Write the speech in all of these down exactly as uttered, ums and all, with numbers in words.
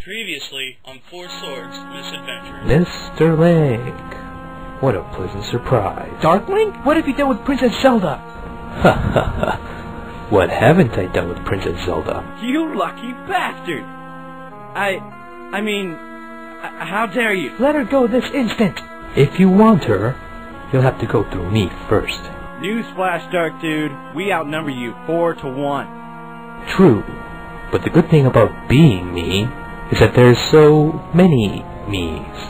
Previously on Four Swords Misadventures. Mister Link. What a pleasant surprise. Darkling? What have you done with Princess Zelda? Ha ha ha. What haven't I done with Princess Zelda? You lucky bastard! I... I mean... Uh, how dare you? Let her go this instant! If you want her, you'll have to go through me first. Newsflash, Dark Dude. We outnumber you four to one. True. But the good thing about being me is that there's so many me's.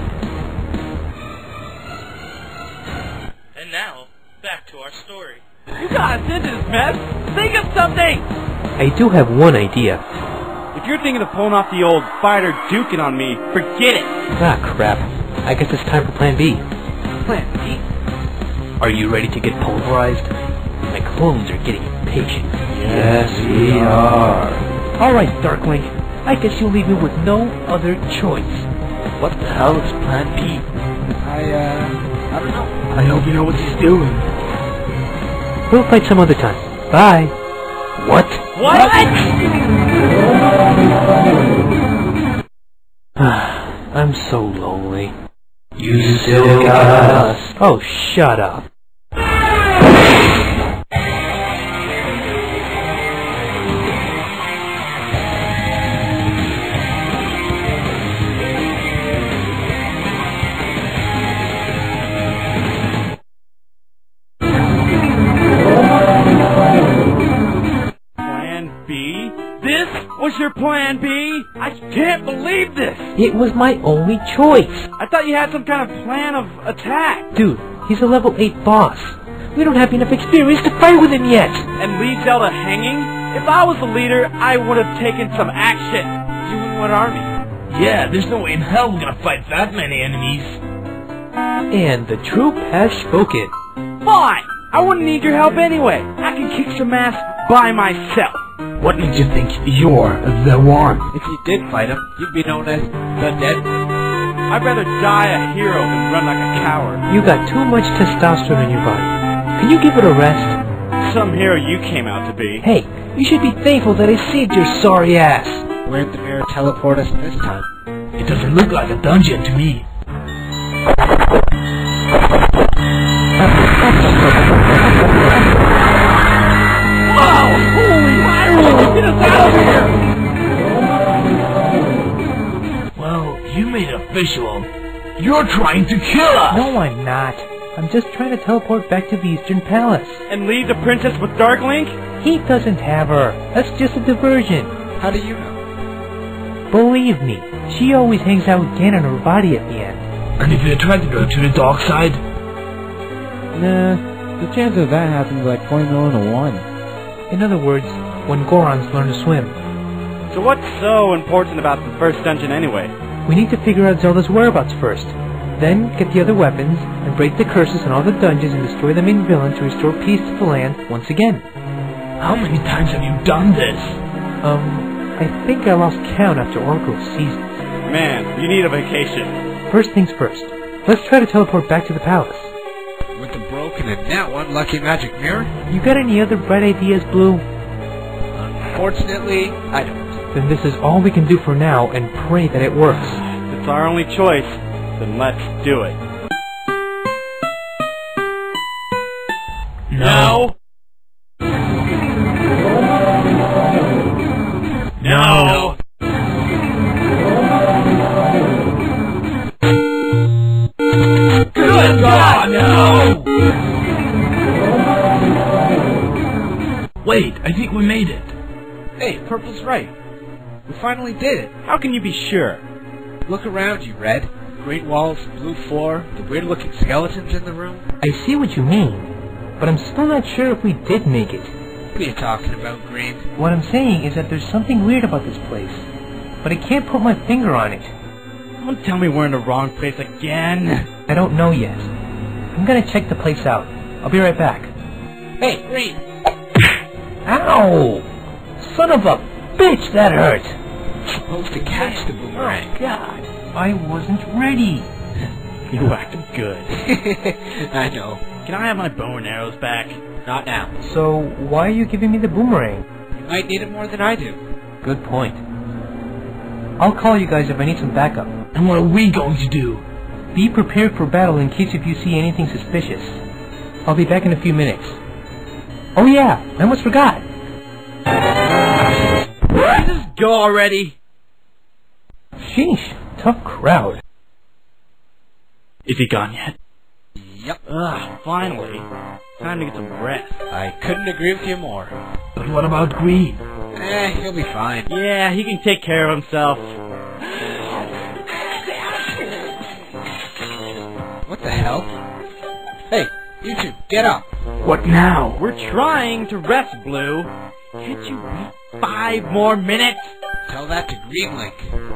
And now, back to our story. You got us into this mess! Think of something! I do have one idea. If you're thinking of pulling off the old fighter duking on me, forget it! Ah, crap. I guess it's time for Plan B. Plan B? Are you ready to get pulverized? My clones are getting impatient. Yes, we are. Alright, Darkling. I guess you'll leave me with no other choice. What the hell is Plan B? I, uh... I don't know. I hope you know what he's doing. We'll fight some other time. Bye. What? What? I'm so lonely. You still got us. Oh, shut up. What's your plan B? I can't believe this! It was my only choice. I thought you had some kind of plan of attack. Dude, he's a level eight boss. We don't have enough experience to fight with him yet. And leave Zelda hanging? If I was the leader, I would have taken some action. You and what army? Yeah, there's no way in hell we're gonna fight that many enemies. And the troop has spoken. Fine! I wouldn't need your help anyway. I can kick some ass by myself. What made you think you're the one? If you did fight him, you'd be known as the Dead. I'd rather die a hero than run like a coward. You got too much testosterone in your body. Can you give it a rest? Some hero you came out to be. Hey, you should be thankful that I saved your sorry ass. Where'd the mirror teleport us this time? It doesn't look like a dungeon to me. Wow! Holy Hyrule! Get us out of here! Well, you made it official. You're trying to kill us! No, I'm not. I'm just trying to teleport back to the Eastern Palace. And leave the princess with Dark Link? He doesn't have her. That's just a diversion. How do you know? Believe me, she always hangs out with Ganon or Body at the end. And if you try to go to the dark side? Nah, the chance of that happening is like point million to one. In other words, when Gorons learn to swim. So what's so important about the first dungeon anyway? We need to figure out Zelda's whereabouts first. Then get the other weapons, and break the curses in all the dungeons and destroy the main villain to restore peace to the land once again. How many times have you done this? Um, I think I lost count after Oracle's seasons. Man, you need a vacation. First things first. Let's try to teleport back to the palace. With the broken and now unlucky magic mirror? You got any other bright ideas, Blue? Unfortunately, I don't. Then this is all we can do for now, and pray that it works. If it's our only choice, then let's do it. No! No! Good God, no! Wait, I think we made it. Hey, Purple's right. We finally did it. How can you be sure? Look around you, Red. Green walls, blue floor, the weird-looking skeletons in the room. I see what you mean, but I'm still not sure if we did make it. What are you talking about, Green? What I'm saying is that there's something weird about this place, but I can't put my finger on it. Don't tell me we're in the wrong place again. I don't know yet. I'm gonna check the place out. I'll be right back. Hey, Green! Ow! Son of a bitch, that hurt! Supposed to catch the boomerang. Oh, God. I wasn't ready. You acted good. I know. Can I have my bow and arrows back? Not now. So, why are you giving me the boomerang? You might need it more than I do. Good point. I'll call you guys if I need some backup. And what are we going to do? Be prepared for battle in case if you see anything suspicious. I'll be back in a few minutes. Oh yeah, I almost forgot. Just go already. Sheesh, tough crowd. Is he gone yet? Yep. Ugh, finally. Time to get some rest. I couldn't agree with you more. But what about Green? Eh, he'll be fine. Yeah, he can take care of himself. What the hell? Hey, you two, get up. What now? We're trying to rest, Blue. Can't you wait five more minutes? Tell that to Greenlink.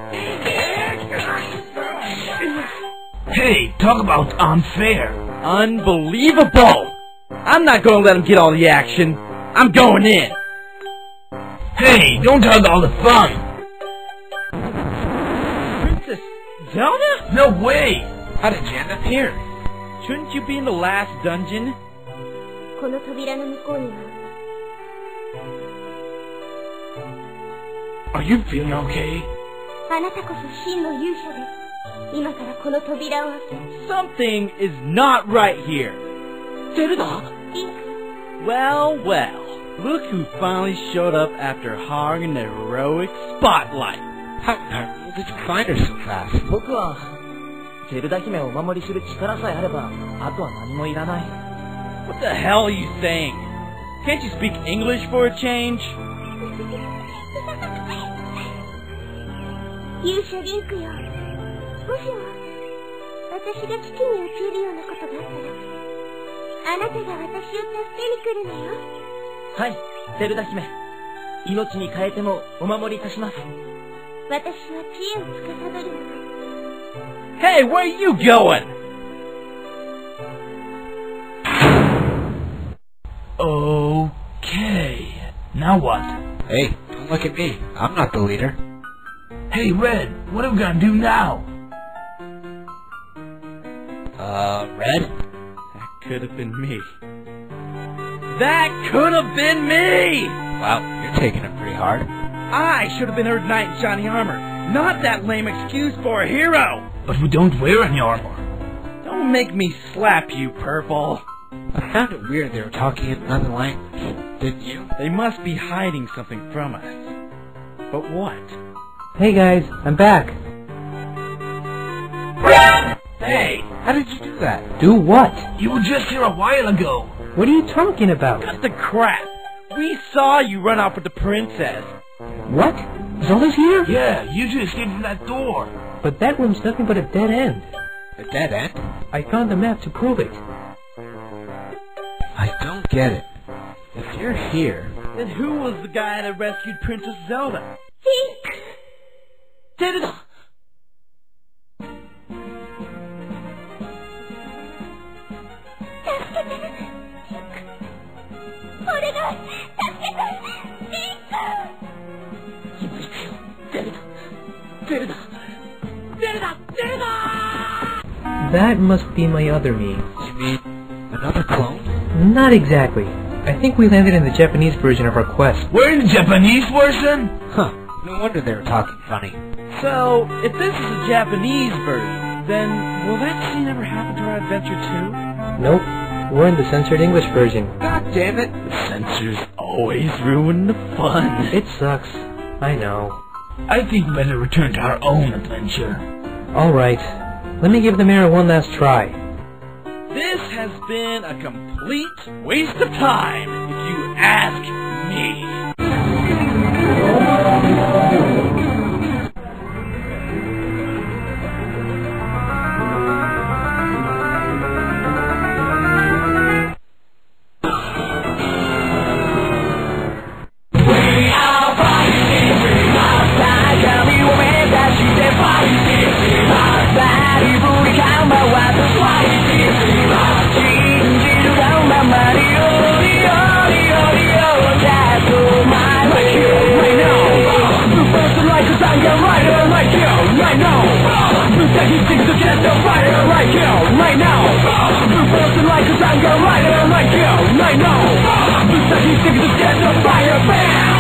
Hey, talk about unfair. Unbelievable! I'm not gonna let him get all the action. I'm going in. Hey, don't hug all the fun. Princess Zelda? No way. How did you end up here? Shouldn't you be in the last dungeon? この扉の向こうには Are you feeling okay? あなたこそ真の勇者です。今からこの扉を開け Something is not right here. Zelda? リンク Well, well. Look who finally showed up after hogging the heroic spotlight. How in the world did you find her so fast? 僕はゼルダ姫をお守りする力さえあればあとは何もいらない。 What the hell are you saying? Can't you speak English for a change? 勇者リンクよ。もしも私が危機に陥るようなことがあったらあなたが私を助けに来るのよ。 はい、ゼルダ姫。命に変えてもお守りいたします。 私は知恵を司るの。 Hey, where are you going? Okay. Now what? Hey, don't look at me. I'm not the leader. Hey, Red, what are we gonna do now? Uh, Red? That could have been me. That could have been me! Wow, you're taking it pretty hard. I should have been her knight in shiny armor, not that lame excuse for a hero! But we don't wear any armor. Don't make me slap you, Purple. I found it weird they were talking in another language. Didn't you? They must be hiding something from us. But what? Hey guys, I'm back. Hey, how did you do that? Do what? You were just here a while ago. What are you talking about? Cut the crap! We saw you run off with the princess. What? Zelda's here? Yeah, you two escaped from that door. But that room's nothing but a dead end. A dead end? I found the map to prove it. I don't get it. If you're here... Then who was the guy that rescued Princess Zelda? Link! Zelda! お願い助けてリンク今行くよ、ゼルダ。ゼルダ。ゼルダ。ゼルダ。 That must be my other me. You mean another clone? Not exactly. I think we landed in the Japanese version of our quest. We're in the Japanese version? Huh. No wonder they were talking funny. So, if this is a Japanese version, then will that scene ever happen to our adventure too? Nope. We're in the censored English version. God damn it! Censors always ruin the fun. It sucks. I know. I think we better return to our own adventure. Alright. Let me give the mirror one last try. This has been a complete waste of time, if you ask me. Right now,